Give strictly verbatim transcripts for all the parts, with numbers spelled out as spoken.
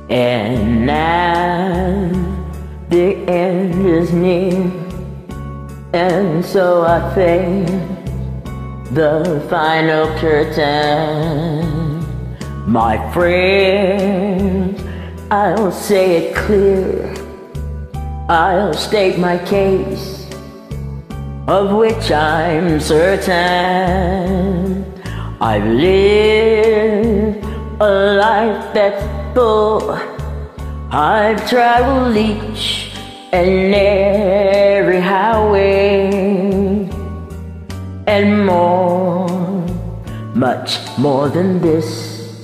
And now the end is near, and so I face the final curtain. My friends, I'll say it clear, I'll state my case, of which I'm certain. I've lived a life that's full, I've traveled each and every highway, and more, much more than this,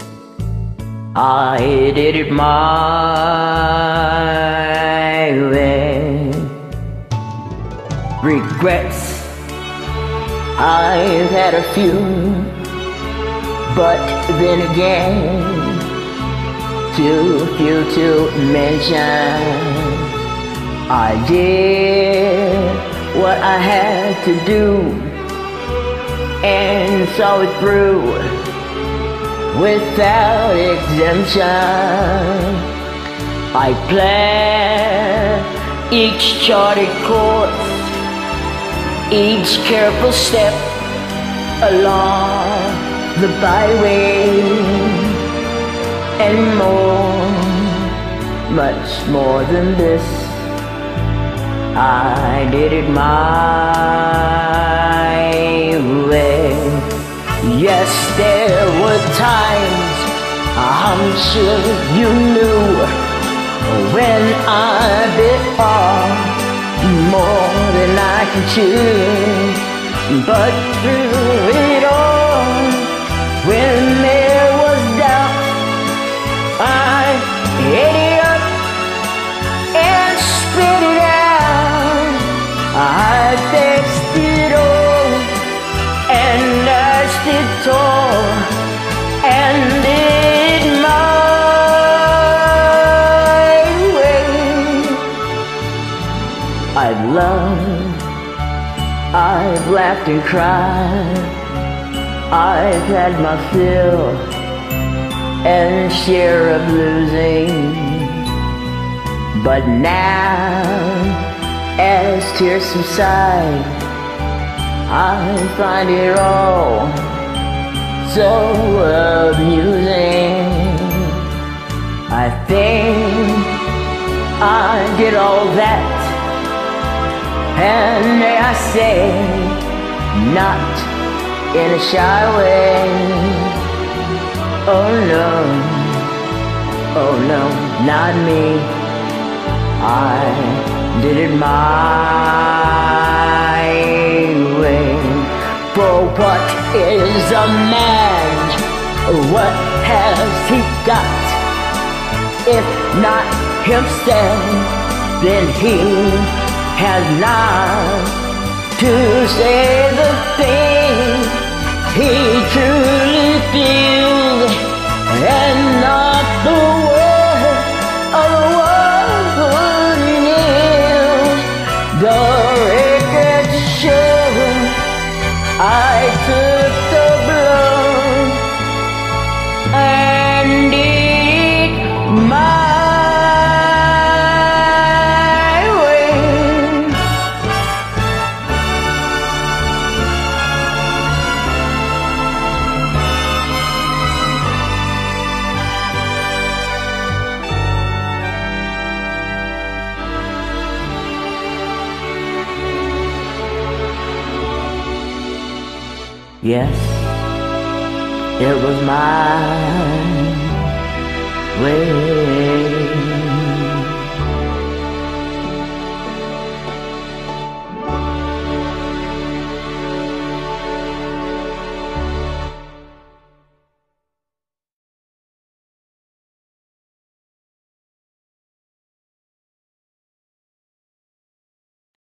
I did it my way. Regrets, I've had a few, but then again, too few to mention. I did what I had to do, and saw it through without exemption. I planned each charted course, each careful step along the byway, and more, much more than this, I did it my way. Yes, there were times, I'm sure you knew, when I bit off more than I could chew. But through it all, when there was doubt, I ate it up and spit it out. I faced it all and nursed it tall and did it my way. I've loved, I've laughed and cried, I've had my fill and share of losing. But now, as tears subside, I find it all so amusing. I think I did all that, and may I say, not in a shy way. Oh no, oh no, not me. I did it my way. For what is a man? What has he got? If not himself, then he has not to say the things he truly feels, and not the word of the world would kneel. The records show I took the blow and did it my Yes, it was my way.